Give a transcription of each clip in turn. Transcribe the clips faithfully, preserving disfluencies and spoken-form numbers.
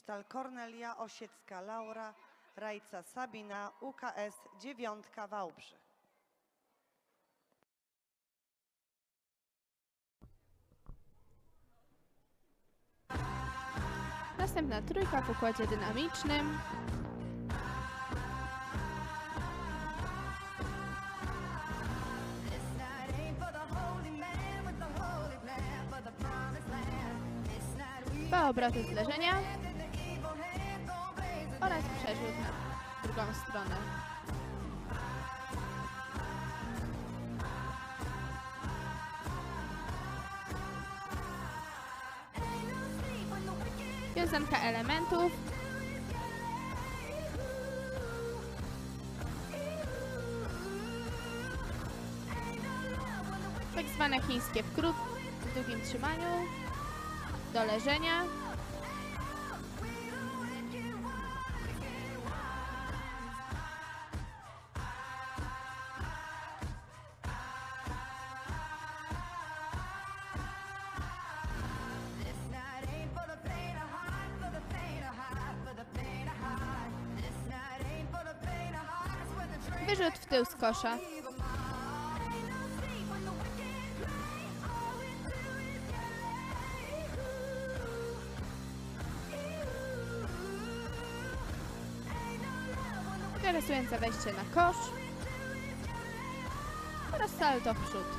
Kryształ Kornelia, Osiecka Laura, Rajca Sabina, U K S dziewiątka Wałbrzych. Następna trójka w układzie dynamicznym. Dwa obroty zderzenia oraz przerzut na drugą stronę. Wiązanka elementów. Tak zwane chińskie wkrót w długim trzymaniu. Do leżenia. Wyrzut w tył z kosza. Interesujące wejście na kosz oraz salto w przód.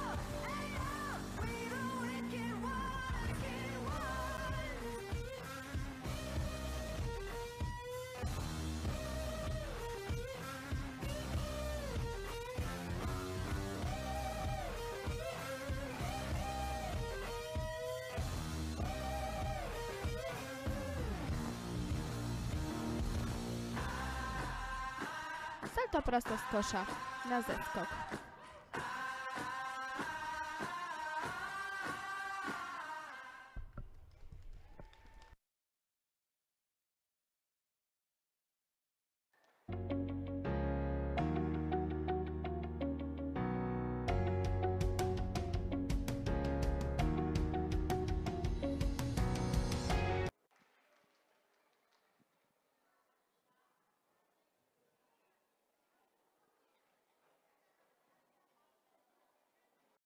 Salto prosto z kosza na zeskok.